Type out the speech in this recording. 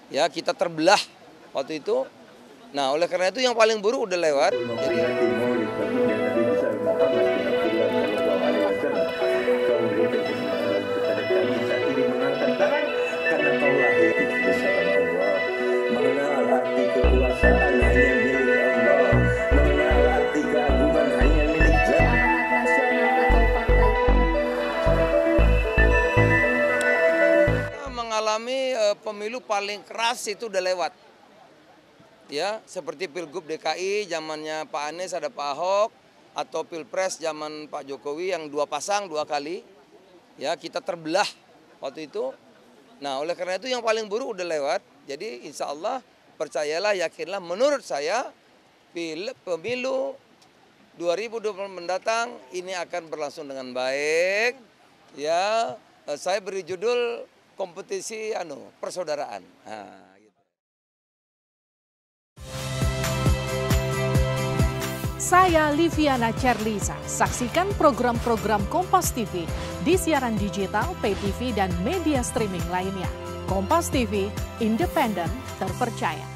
Ya, kita terbelah waktu itu. Nah, oleh karena itu yang paling buruk udah lewat. Jadi mengalami pemilu paling keras itu udah lewat. Ya, seperti Pilgub DKI zamannya Pak Anies ada Pak Ahok, atau Pilpres zaman Pak Jokowi yang dua pasang 2 kali. Ya, kita terbelah waktu itu. Nah, oleh karena itu yang paling buruk udah lewat. Jadi insya Allah percayalah, yakinlah, menurut saya pemilu 2024 mendatang ini akan berlangsung dengan baik. Ya, saya beri judul kompetisi persaudaraan. Nah, gitu. Saya Liviana Cerlisa. Saksikan program-program Kompas TV di siaran digital, pay TV, dan media streaming lainnya. Kompas TV, independen, terpercaya.